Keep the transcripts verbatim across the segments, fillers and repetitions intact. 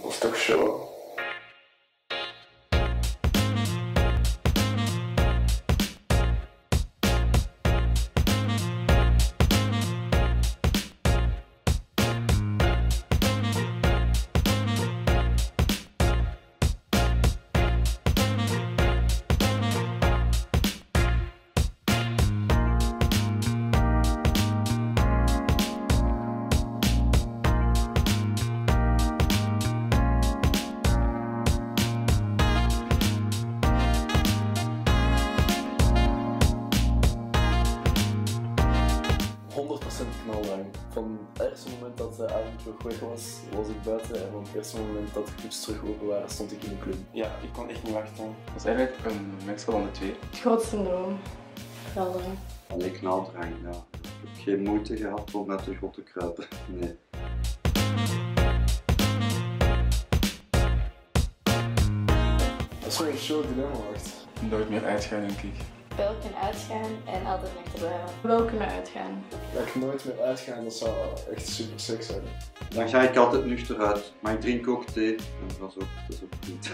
Dat is toch show. honderd procent knaldrang. Van het eerste moment dat de avond terug weg was, was ik buiten en van het eerste moment dat de clubs terug open waren, stond ik in de club. Ja, ik kon echt niet wachten. Dat is eigenlijk een mengsel van de twee. Het grootste droom. Knaldrang. Alleen knaldrang, ja. Ik heb geen moeite gehad om uit de grot te kruipen. Nee. Dat is wel een show dilemma, wacht. Nooit meer uitgaan, denk ik. Wel kunnen uitgaan en altijd nuchter blijven. Wel kunnen uitgaan. Dat ik nooit meer uitgaan, dat zou echt super seks zijn. Dan ga ik altijd nuchter uit, maar ik drink ook thee. En dat is ook, dat is ook goed.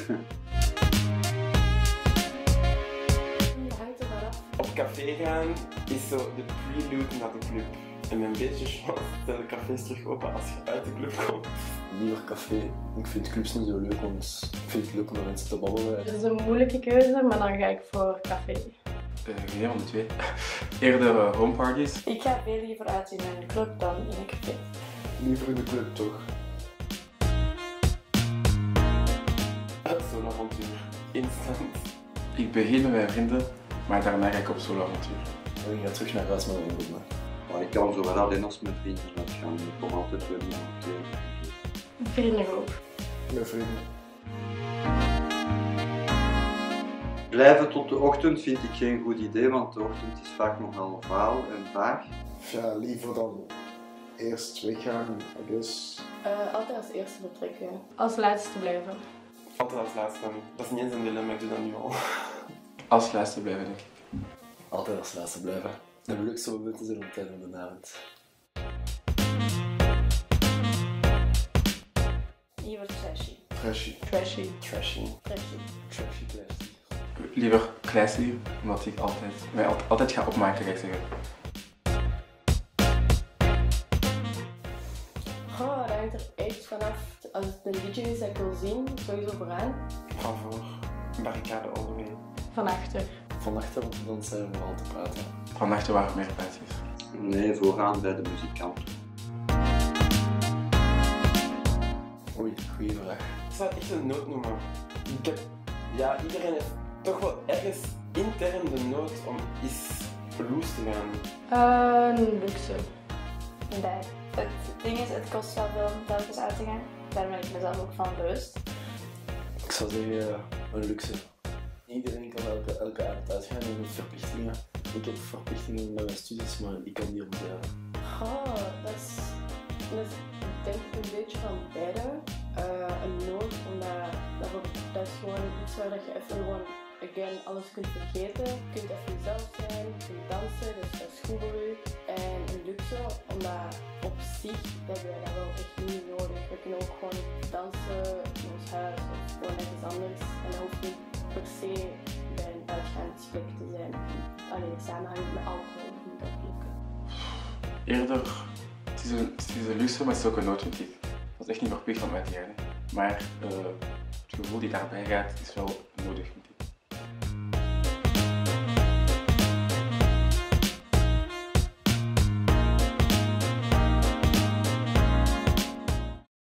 Dat hangt er vanaf. Op café gaan is zo de prelude naar de club. En met een beetje chance zijn de cafés terug open als je uit de club komt. Liever café. Ik vind clubs niet zo leuk, want ik vind het leuk om met mensen te babbelen. Het is een moeilijke keuze, maar dan ga ik voor café. Uh, geen van de twee. Eerder uh, homeparties. Ik ga veel liever uit in een club dan in een café. Liever in de club, toch? Zo'n avontuur. Instant. Ik begin met mijn vrienden, maar daarna ga ik op solo-avontuur. En ik ga terug naar huis met mijn vrienden. Maar ik kan zowel alleen als met vrienden uitgaan. Ik kom altijd weer naar elkaar. Vriendengroep. Met vrienden. Blijven tot de ochtend vind ik geen goed idee, want de ochtend is vaak nogal vaal en vaag. Ja, liever dan eerst weggaan, I guess. Uh, altijd als eerste vertrekken. Als laatste blijven. Altijd als laatste. Dat is niet eens een dilemma, ik doe dat nu al. Als laatste blijven, denk ik. Altijd als laatste blijven. De leukste momenten zijn op het einde van de avond. Liever trashy. Trashy. Trashy. Trashy. Trashy. Trashy classy. Liever classy, omdat ik altijd, mij altijd, altijd ga opmaken, ga ik zeggen. Oh, dat hangt er echt vanaf. Als het een liedje is dat ik wil zien, sowieso vooraan. Van voor. Barricade all the way. Van achter. Van achter, want dan zijn we vooral te praten. Van achter waren meer plaatjes. Nee, vooraan bij de muzikant. Oei, goeie vraag. Ik zou het echt een nood noemen. Ik heb, ja, iedereen heeft toch wel ergens intern de nood om eens loose te gaan. Uh, een luxe. Nee. Het ding is, het kost wel veel om telkens uit te gaan. Daar ben ik mezelf ook van bewust. Ik zou zeggen, uh, een luxe. Iedereen kan elke, elke avond uitgaan en met verplichtingen. Ik heb verplichtingen met mijn studies, maar ik kan die omzeilen. Oh, dat is, dat is ik denk een beetje van beide. Uh, een nood, omdat dat, dat is gewoon iets waar dat je even gewoon, again, alles kunt vergeten. Je kunt even jezelf zijn, je kunt dansen, dus dat is goed voor u. En een luxe, omdat op zich hebben wij dat wel echt niet nodig. We kunnen ook gewoon dansen in ons huis of gewoon ergens anders. En dat hoeft niet per se bij een uitgaansplek te zijn. Alleen samenhangen met alcohol moet dat lukken. Eerder, het is, een, het is een luxe, maar het is ook een nood, vind ik. Dat is echt niet verplicht om uit te gaan. Hè. Maar uh, het gevoel die daarbij gaat, is wel nodig.